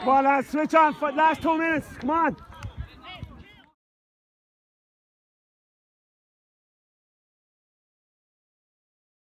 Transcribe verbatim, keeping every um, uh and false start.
on, lads, switch on for the last two minutes. Come on.